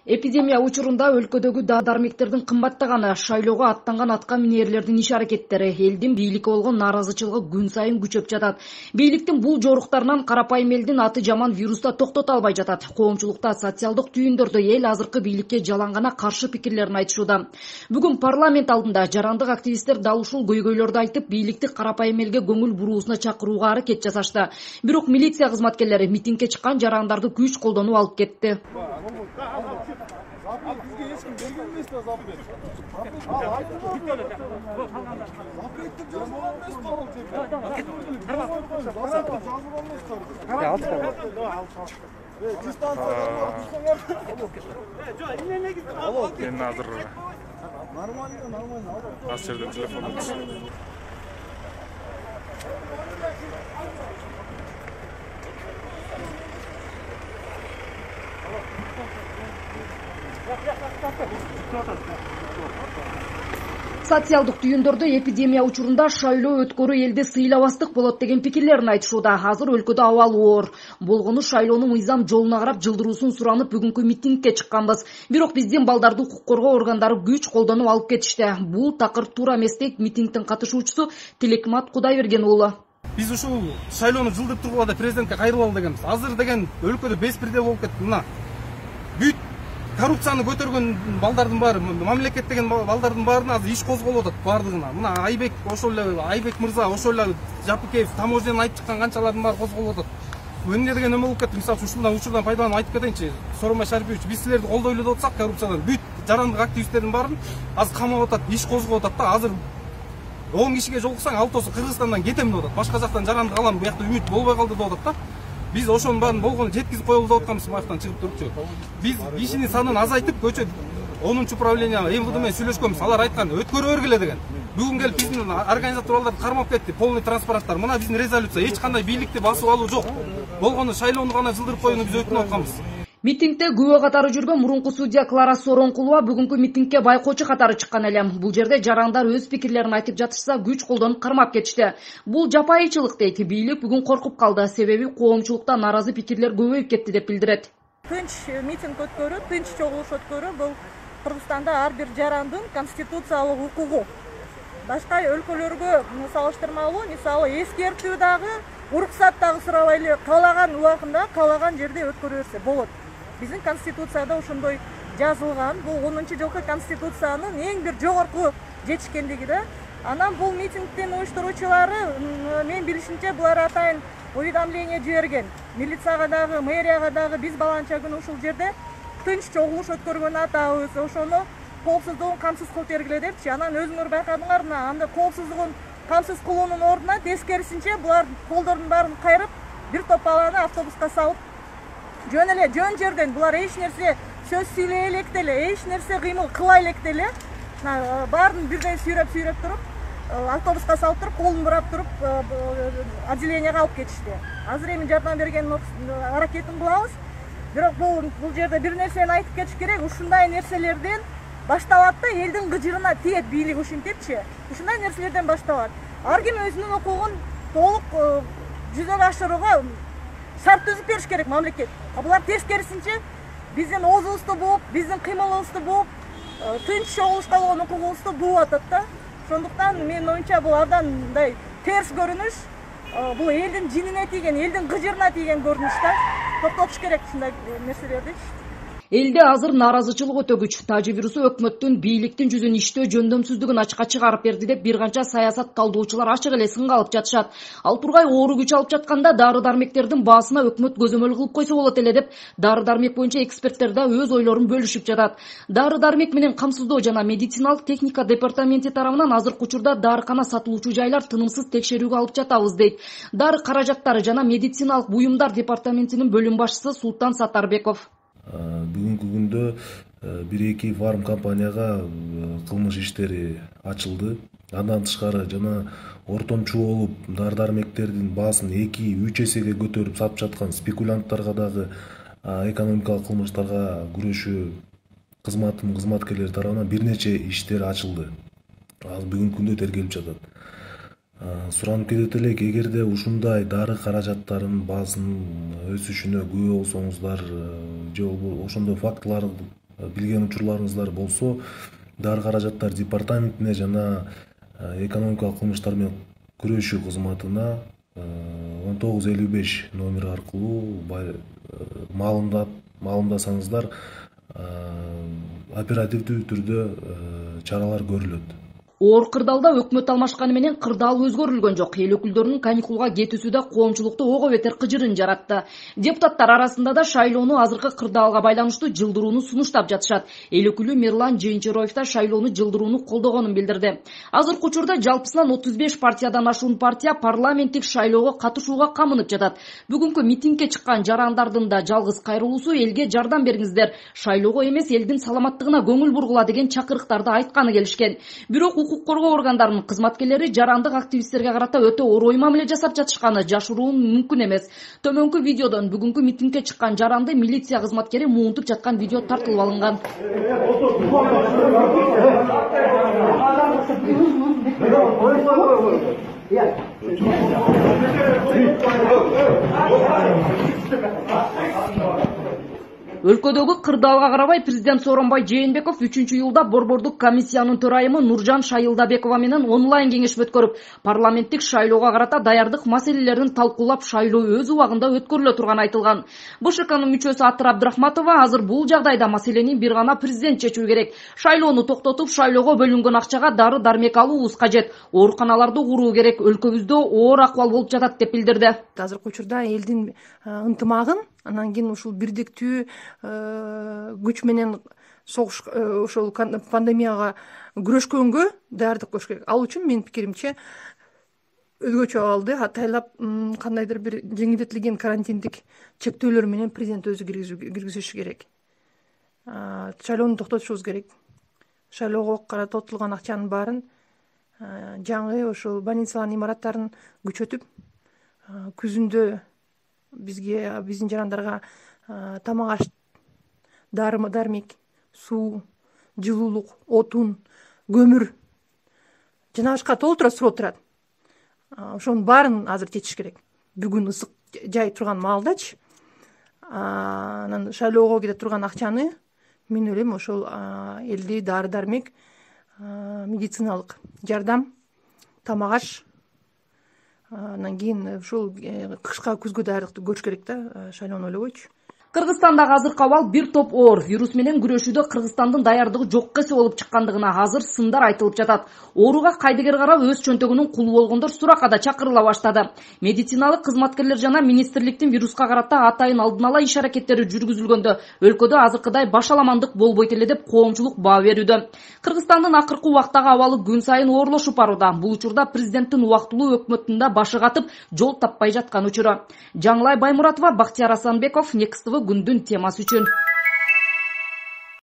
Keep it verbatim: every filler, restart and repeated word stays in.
Эпидемия учурунда өлкөдөгү дары-дармектердин кымбаттаганы, шайлоого аттанган атка минерлердин иш-аракеттери, элдин бийликке болгон нааразычылыгы күн сайын күчөп жатат. Бийликтин бул жоруктарынан карапайым элдин аты жаман вируста токтото албай жатат. Коомчулукта социалдык түйүндөрдө эл азыркы бийликке жалаңгана каршы пикирлерин айтышууда. Бүгүн парламент алдында жарандык активисттер дал ушул көйгөйлөрдү айтып, бийликти карапайым элге көңүл буруусуна чакырууга аракет жасашты. Бирок милиция кызматкерлери митингге чыккан жарандарды күч колдонуп алып кетти. Мен азыр аз жерден телефон Социалдык түйүндөрдө эпидемия учурунда шайлоо өткөрүү элди сыйлабастык болот деген пикирлерин айтышууда. Азыр өлкөдө абал оор. Болгону шайлоонун мыйзам жолуна карап жылдыруусун суранып бүгүнкү митингге чыкканбыз. Бирок биздин балдарды укук коргоо органдары күч колдонуп алып кетишти. Бул такыр туура эмес дейт митингдин катышуучусу Тилекмат Кудайберген уулу. Биз ушул шайлоону жылдырып тургула да президентке кайрылалы дегенбиз. Азыр деген өлкөдө беспредел болуп кетти. Мына бүт коррупцияны көтөргөн балдардын баары, мамлекет деген балдардын баарына азыр иш козголуп атат баардыгына. Мына Айбек, ошол эле Айбек мырза, ошол эле Жапыкеев, таможнядан айтып чыккан канчалардын баары козголуп атат. Эмне деген эме болуп кетти? Мисалы ушундан учурдан пайдаланып айтып кетейинчи. Сооронбай Шарипович, биз силерди колдойлу деп атсак коррупциядан бүт жарандык активисттердин баарын азыр камап атат, иш козголуп атат да. Азыр он кишиге жолуксаң алтоосу Кыргызстандан кетем деп атат. Башка жактан жарандык алам, буякта үмүт болбой калды деп атат да. Биз ошонун баарын болгону жеткизип коелу деп атканбыз баяктан чыгып турупчу. Биз кишинин санын азайтып көчө онунчу управление МВД менен сүйлөшкөнбүз. Алар айткан өткөрө бергиле деген. Бүгүн келип биздин организаторлорду кармап кетти. Полный транспаранттар. Мына биздин резолюция эч кандай бийликти басып алуу жок. Болгону шайлоону гана жылдырып коюуну биз өтүнүп атканбыз. Митингде күбө катары жүргөн мурунку судья Клара Соронкулова бүгүнкү митингге байкоочу катары чыккан эле. Бул жерде жарандар өз пикирлерин айтып жатышса, күч колдонуп кармап кетишти. Бул жапайычылык дейт. Бийлик бүгүн коркуп калды, себеби коомчулукта нааразы пикирлер көбөйүп кетти деп билдирет. Тынч митинг өткөрүү, тынч чогулуш өткөрүү бул Кыргызстанда ар бир жарандын конституциялык укугу. Башка өлкөлөргө салыштырмалуу, мисалы эскертүү дагы, уруксат дагы сурабай эле каалаган убагында, каалаган жерде өткөрө берсе болот. Биздин конституцияда ошондой жазылган. Бул онунчу жылкы конституциянын эң бир жогорку жетишкендиги да. Анан бул митингдин уюштуруучулары, мен билишимче, булар атайын уведомление жиберген. Милицияга дагы, мэрияга дагы биз баланча күнү ушул жерде тынч чогулуш өткөргөнү атабыз. Ошону коопсуздугун камсыз кылып бергиле депчи. Анан өзүңөр байкадыңар, анда коопсуздугун камсыз кылуунун ордуна тескерисинче булар колдордун баарын кайрып, бир топ баланы автобуска салып жөн эле жөн жерден булар эч нерсе сөз сүйлөй элек деле, эч нерсе кыймыл кыла элек деле, баарын бирден сүйрөп-сүйрөп туруп, автобуска салып туруп, колун бурап туруп, отделениеге алып кетишти. Азыр эми жардам берген аракетин кылабыз. Бирок бул бул жерде бир нерсени айтып кетиш керек. Ушундай нерселерден башталат да, элдин гыжырына тиет бийлик ушинтипчи. Ушундай нерселерден башталат. Ар ким өзүнүн укугун толук жүзөгө ашырууга шарт түзүп бериш керек мамлекет. Булар тескерисинче биздин оозубузду бууп, биздин кыймылыбызды бууп, тынч чогулушка болгон укугубузду бууп атат да. Ошондуктан менин оюмча бул абдан мындай терс көрүнүш. Бул элдин жинине тийген, элдин гыжырына тийген көрүнүш да. Токтотуш керек ушундай нерселерди. Элде азыр нааразычылык өтө күч. Тажы вирусу өкмөттүн бийликтин жүзүн иштөө жөндөмсүздүгүн ачыкка чыгарып берди деп бир канча саясат талдоочулар ачык эле сынга алып жатышат. Ал тургай оору күч алып жатканда дары-дармектердин баасына өкмөт көзөмөл кылып койсо болот эле деп дары-дармек боюнча эксперттер да өз ойлорун бөлүшүп жатат. Дары-дармек менен камсыздоо жана медициналык техника департаменти тарабынан азыркы учурда дарыкана сатылуучу жайлар тынымсыз текшерүүгө алып жатабыз дейт. Дары каражаттары жана медициналык буюмдар департаментинин бөлүм башчысы Султан Сатарбеков. Бүгүнкү күндө бир эки фарм компанияга кылмыш иштери ачылды. Андан тышкары жана ортомчу болуп дары-дармектердин баасын эки үч эсеге көтөрүп сатып жаткан спекулянттарга дагы экономикалык кылмыштарга күрөшүү кызматынын кызматкерлери тарабынан бир нече иштер ачылды. Ал бүгүнкү күндө тергелип жатат. Суранып кетет элек, эгерде ушундай дары каражаттарынын баасынын өсүшүнө күбө болсоңуздар же ошондой фактыларды билген учурларыңыздар болсо дары каражаттар департаментине жана экономикалык кылмыштар менен күрөшүү кызматына он тогуз элүү беш номери аркылуу маалымдап маалымдасаңыздар оперативдүү түрдө чаралар көрүлөт. Оор кырдаалда өкмөт алмашканы менен кырдаал өзгөрүлгөн жок. Эл өкүлдөрүнүн каникулга кетүүсү да коомчулукта ого бетер кыжырын жаратты. Депутаттар арасында да шайлоону азыркы кырдаалга байланыштуу жылдырууну сунуштап жатышат. Эл өкүлү Мирлан Жыйынчароев да шайлоону жылдырууну колдогонун билдирди. Азыркы учурда жалпысынан отуз беш партиядан ашуун партия парламенттик шайлоого катышууга камынып жатат. Бүгүнкү митингге чыккан жарандардын да жалгыз кайрылуусу элге жардам бериңиздер, шайлоого эмес элдин саламаттыгына көңүл бургула деген чакырыктарды айтканы келишкен. Бирок укук коргоо органдарынын кызматкерлери жарандык активисттерге карата өтө орой мамиле жасап жатышканы жашыруу мүмкүн эмес. Төмөнкү видеодон бүгүнкү митингге чыккан жаранды милиция кызматкери муунтуп жаткан видео тартылып алынган. Өлкөдөгү кырдаалга карабай президент Сооронбай Жээнбеков үчүнчү июлда Борбордук комиссиянын төрайымы Нуржан Шайылдабекова менен онлайн кеңеш өткөрүп, парламенттик шайлоого карата даярдык маселелерин талкуулап, шайлоо өз убагында өткөрүлө турганы айтылган. БШКнын мүчөсү Атыр Абдрахматова азыр бул жагдайда маселени бир гана президент чечүү керек. Шайлоону токтотуп, шайлоого бөлүнгөн акчага дары дармек алуубуз кажет. Ооруканаларды куруу керек. Өлкөбүздө оор акыбал болуп жатат деп билдирди. Азыркы учурда элдин ынтымагын, анан кийин ушул бирдиктүү күч менен согуш ошол пандемияга күрөшкөнгө даярдык көрүш керек. Ал үчүн менин пикиримче өзгөчө абалды атайлап кандайдыр бир жеңилдетилген карантиндик чектөөлөр менен президент өзү киргизүшү керек. Шайлоону токтотушубуз керек. Шайлоого каратылган акчанын баарын жаңы ошол больницалардын имараттарын күчөтүп, күзүндө бизге биздин жарандарга тамак аш, дары дармек, суу, жылуулук, отун, көмүр жана башка толтура суроо турат. Ошонун баарын азыр чечиш керек. Бүгүн ысык жай турган маалдачы анан шайлоого кете турган акчаны мен ойлойм ошол элди дары дармек, медициналык жардам, тамак аш, анан кийин ушул кышка күзгө даярдыкты көрүш керек да, шайлоону ойлобойчу. Кыргызстандагы азыркы абал бир топ оор. Вирус менен күрөшүүдө Кыргызстандын даярдыгы жокко эсе болуп чыккандыгына азыр сындар айтылып жатат. Ооруга кайдыгер карап өз чөнтөгүнүн кулу болгондор суракка да чакырыла баштады. Медициналык кызматкерлер жана министрликтин вируска карата атайын алдын ала иш аракеттери жүргүзүлгөндө өлкөдө азыркыдай башаламандык болбойт эле деп коомчулук баа берүүдө. Кыргызстандын акыркы убактагы абалы күн сайын оорлошуп барууда. Бул учурда президенттин убактылуу өкмөтүндө башы катып, жол таппай жаткан учуру. Жаңылай Баймуратова, Бактияр Асанбеков, Next T V күндүн темасы үчүн.